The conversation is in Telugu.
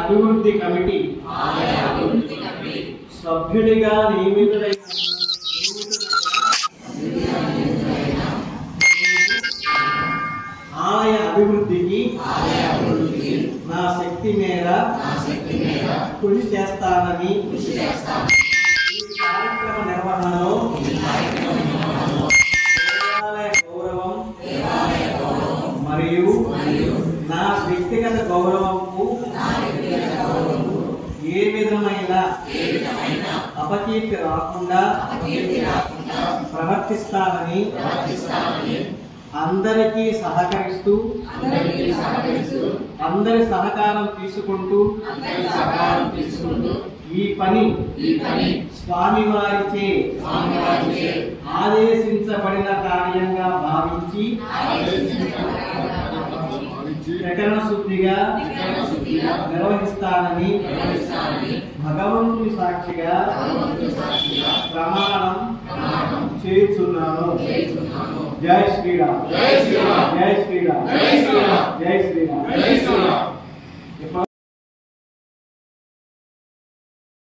అభివృద్ధి కమిటీ సభ్యుడిగా నియమితుడైన ఆలయ అభివృద్ధికి నా శక్తి మేర కృషి చేస్తానని ఈ కార్యక్రమ నిర్వహణలో దేవాలయ గౌరవం మరియు నా వ్యక్తిగత గౌరవంకు ఏ విధమైన అపకీర్తి రాకుండా ప్రవర్తిస్తానని అందరికీ సహకరిస్తూ అందరి సహకారం తీసుకుంటూ ఈ పని స్వామివారిచే ఆదేశించబడిన కార్యంగా భావించి ప్రకరణ శుద్ధిగా నిర్వహిస్తానని భగవంతుని సాక్షిగా ప్రమాణం చేస్తున్నాను. జై శ్రీరామ్. జై శ్రీరామ్. జై శ్రీరామ్. జై శ్రీరామ్.